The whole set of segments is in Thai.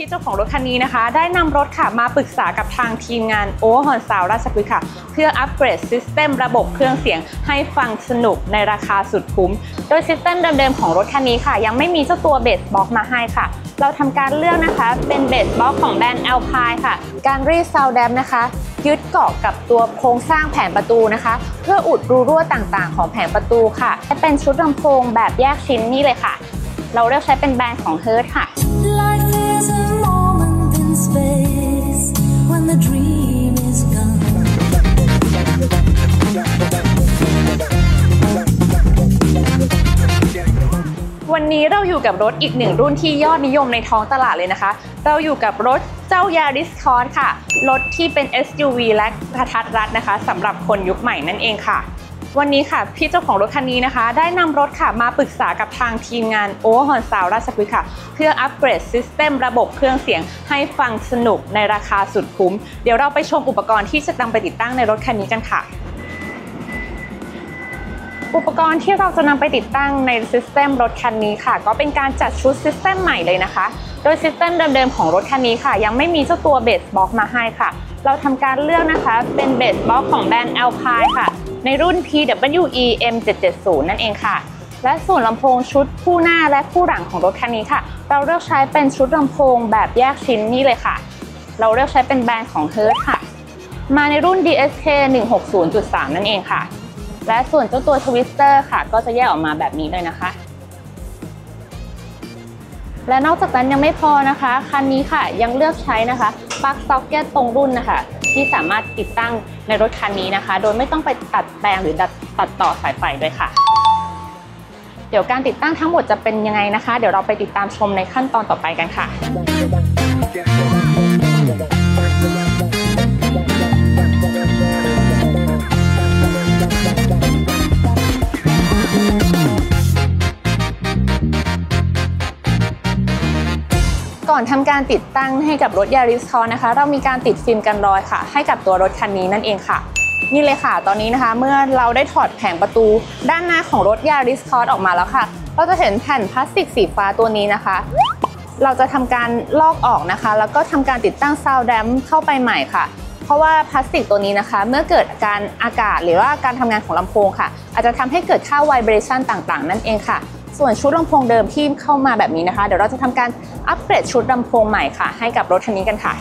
พี่เจ้าของรถคันนี้นะคะได้นำรถค่ะมาปรึกษากับทางทีมงานOverhaul Soundราชพฤกษ์ค่ะเพื่ออัปเกรดซิสเต็มระบบเครื่องเสียงให้ฟังสนุกในราคาสุดคุ้มโดยซิสเต็มเดิมๆของรถคันนี้ค่ะยังไม่มีเจ้าตัวเบสบ็อกมาให้ค่ะเราทำการเลือกนะคะเป็นเบสบ็อกของแบรนด์ Alpine ค่ะการรีดซาวด์แดมนะคะยึดเกาะกับตัวโครงสร้างแผงประตูนะคะเพื่ออุดรูรั่วต่างๆของแผงประตูค่ะและเป็นชุดลำโพงแบบแยกชิ้นนี่เลยค่ะเราเลือกใช้เป็นแบรนด์ของ Hertz ค่ะวันนี้เราอยู่กับรถอีกหนึ่งรุ่นที่ยอดนิยมในท้องตลาดเลยนะคะเราอยู่กับรถเจ้า Yaris Cross ค่ะรถที่เป็น SUV และกระทัดรัดนะคะสำหรับคนยุคใหม่นั่นเองค่ะวันนี้ค่ะพี่เจ้าของรถคันนี้นะคะได้นำรถค่ะมาปรึกษากับทางทีมงาน Overhaul Soundราชพฤกษ์ค่ะเพื่ออัปเกรดซิสเต็มระบบเครื่องเสียงให้ฟังสนุกในราคาสุดคุ้มเดี๋ยวเราไปชมอุปกรณ์ที่จะนำไปติดตั้งในรถคันนี้กันค่ะอุปกรณ์ที่เราจะนำไปติดตั้งในซิสเต็มรถคันนี้ค่ะก็เป็นการจัดชุดซิสเต็มใหม่เลยนะคะโดยซิสเต็มเดิมๆของรถคันนี้ค่ะยังไม่มีเจ้าตัวเบสบ็อกมาให้ค่ะเราทำการเลือกนะคะเป็นเบสบ็อกของแบรนด์ Alpine ค่ะในรุ่น PWE M770 นั่นเองค่ะและส่วนลำโพงชุดคู่หน้าและคู่หลังของรถคันนี้ค่ะเราเลือกใช้เป็นชุดลำโพงแบบแยกชิ้นนี่เลยค่ะเราเลือกใช้เป็นแบรนด์ของ Hertz ค่ะมาในรุ่น DSK 160.3 นั่นเองค่ะและส่วนเจ้าตัวทวิสเตอร์ค่ะก็จะแยกออกมาแบบนี้เลยนะคะและนอกจากนั้นยังไม่พอนะคะคันนี้ค่ะยังเลือกใช้นะคะปลั๊กซ็อกเก็ตตรงรุ่นนะคะที่สามารถติดตั้งในรถคันนี้นะคะโดยไม่ต้องไปตัดแปลงหรือตัดต่อสายไฟด้วยค่ะเดี๋ยวการติดตั้งทั้งหมดจะเป็นยังไงนะคะเดี๋ยวเราไปติดตามชมในขั้นตอนต่อไปกันค่ะก่อนทำการติดตั้งให้กับรถ Yaris Cross นะคะเรามีการติดฟิล์มกันรอยค่ะให้กับตัวรถคันนี้นั่นเองค่ะนี่เลยค่ะตอนนี้นะคะเมื่อเราได้ถอดแผงประตูด้านหน้าของรถ Yaris Cross ออกมาแล้วค่ะเราจะเห็นแผ่นพลาสติกสีฟ้าตัวนี้นะคะเราจะทำการลอกออกนะคะแล้วก็ทำการติดตั้งซาวด์แดมเข้าไปใหม่ค่ะเพราะว่าพลาสติกตัวนี้นะคะเมื่อเกิดการอากาศหรือว่าการทำงานของลำโพงค่ะอาจจะทำให้เกิดค่าไวเบรชั่นต่างๆนั่นเองค่ะส่วนชุดลำโพงเดิมที่เข้ามาแบบนี้นะคะเดี๋ยวเราจะทำการอัปเกรดชุดลำโพงใหม่ค่ะให้กับรถคันนี้กันค่ะ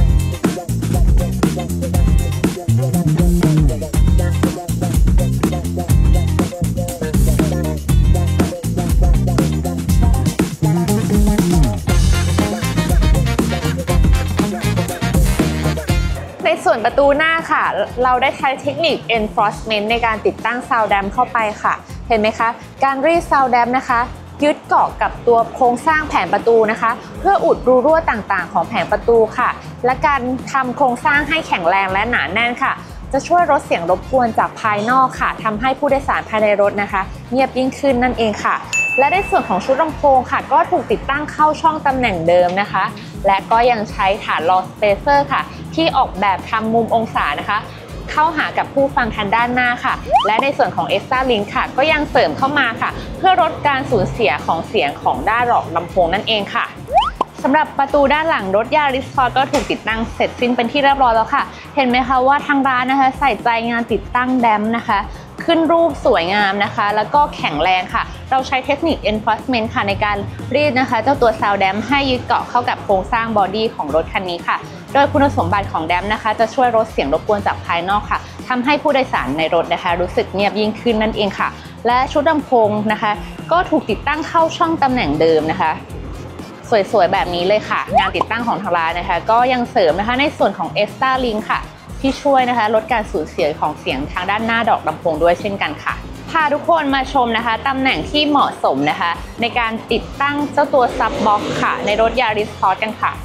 ในส่วนประตูหน้าค่ะเราได้ใช้เทคนิค Enforcement ในการติดตั้งซาวด์แดมเข้าไปค่ะเห็นไหมคะการรีดซาวด์แดมนะคะยึดเกาะกับตัวโครงสร้างแผงประตูนะคะเพื่ออุดรูรั่วต่างๆของแผงประตูค่ะและการทำโครงสร้างให้แข็งแรงและหนาแน่นค่ะจะช่วยลดเสียงรบกวนจากภายนอกค่ะทำให้ผู้โดยสารภายในรถนะคะเงียบยิ่งขึ้นนั่นเองค่ะและในส่วนของชุดลำโพงค่ะก็ถูกติดตั้งเข้าช่องตำแหน่งเดิมนะคะและก็ยังใช้ฐานรองสเปเซอร์ค่ะที่ออกแบบทำมุมองศานะคะเข้าหากับผู้ฟังทางด้านหน้าค่ะและในส่วนของ Extra Link ค่ะก็ยังเสริมเข้ามาค่ะเพื่อลดการสูญเสียของเสียงของด้านหลอกลำโพงนั่นเองค่ะสำหรับประตูด้านหลังรถ Yaris Cross ก็ถูกติดตั้งเสร็จสิ้นเป็นที่เรียบร้อยแล้วค่ะเห็นไหมคะว่าทางร้านนะคะใส่ใจงานติดตั้งแดมนะคะขึ้นรูปสวยงามนะคะแล้วก็แข็งแรงค่ะเราใช้เทคนิค Enforcement ค่ะในการรีดนะคะเจ้าตัวซาวด์แดมให้ยึดเกาะเข้ากับโครงสร้างบอดี้ของรถคันนี้ค่ะโดยคุณสมบัติของแดมนะคะจะช่วยลดเสียงรบกวนจากภายนอกค่ะทำให้ผู้โดยสารในรถนะคะรู้สึกเงียบยิ่งขึ้นนั่นเองค่ะและชุดลำโพงนะคะก็ถูกติดตั้งเข้าช่องตำแหน่งเดิมนะคะสวยๆแบบนี้เลยค่ะงานติดตั้งของทางร้านนะคะก็ยังเสริมนะคะในส่วนของ Extra Link ค่ะที่ช่วยนะคะลดการสูญเสียของเสียงทางด้านหน้าดอกลำโพงด้วยเช่นกันค่ะพาทุกคนมาชมนะคะตำแหน่งที่เหมาะสมนะคะในการติดตั้งเจ้าตัวซับบ็อกซ์ค่ะในรถ Yaris Cross กันค่ะ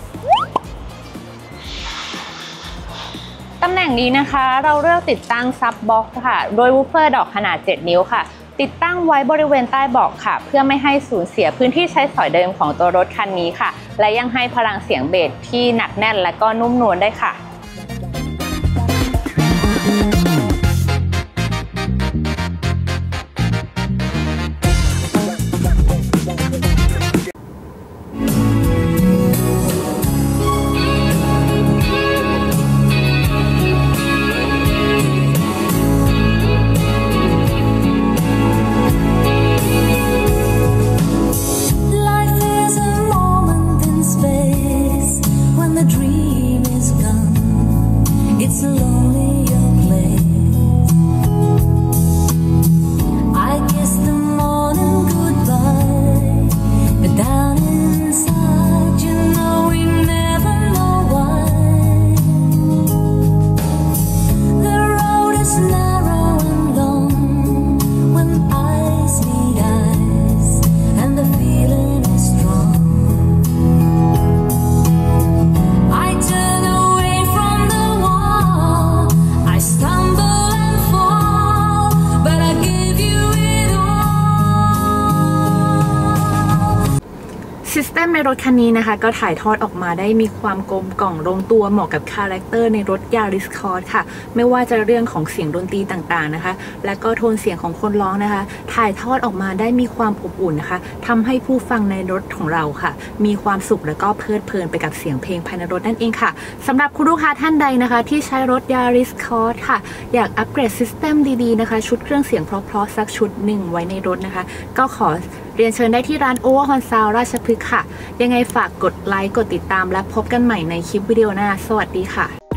ตำแหน่งนี้นะคะเราเลือกติดตั้งซับบ็อกซ์ค่ะโดยวูฟเฟอร์ดอกขนาด7นิ้วค่ะติดตั้งไว้บริเวณใต้เบาะค่ะเพื่อไม่ให้สูญเสียพื้นที่ใช้สอยเดิมของตัวรถคันนี้ค่ะและยังให้พลังเสียงเบสที่หนักแน่นและก็นุ่มนวลได้ค่ะตในรถคันนี้นะคะก็ถ่ายทอดออกมาได้มีความกลมกล่อมลงตัวเหมาะกับคาแรคเตอร์ในรถ Yaris Cross ค่ะไม่ว่าจะเรื่องของเสียงดนตรีต่างๆนะคะและก็โทนเสียงของคนร้องนะคะถ่ายทอดออกมาได้มีความอบอุ่นนะคะทำให้ผู้ฟังในรถของเราค่ะมีความสุขและก็เพลิดเพลินไปกับเสียงเพลงภายในรถนั่นเองค่ะสำหรับคุณลูกค้าท่านใดนะคะที่ใช้รถ Yaris Cross ค่ะอยากอัปเกรดซิสเต็มดีๆนะคะชุดเครื่องเสียงเพราะๆสักชุดหนึ่งไว้ในรถนะคะก็ขอเรียนเชิญได้ที่ร้าน Overhaul Sound ราชพฤกษ์ค่ะยังไงฝากกดไลค์กดติดตามและพบกันใหม่ในคลิปวิดีโอหน้าสวัสดีค่ะ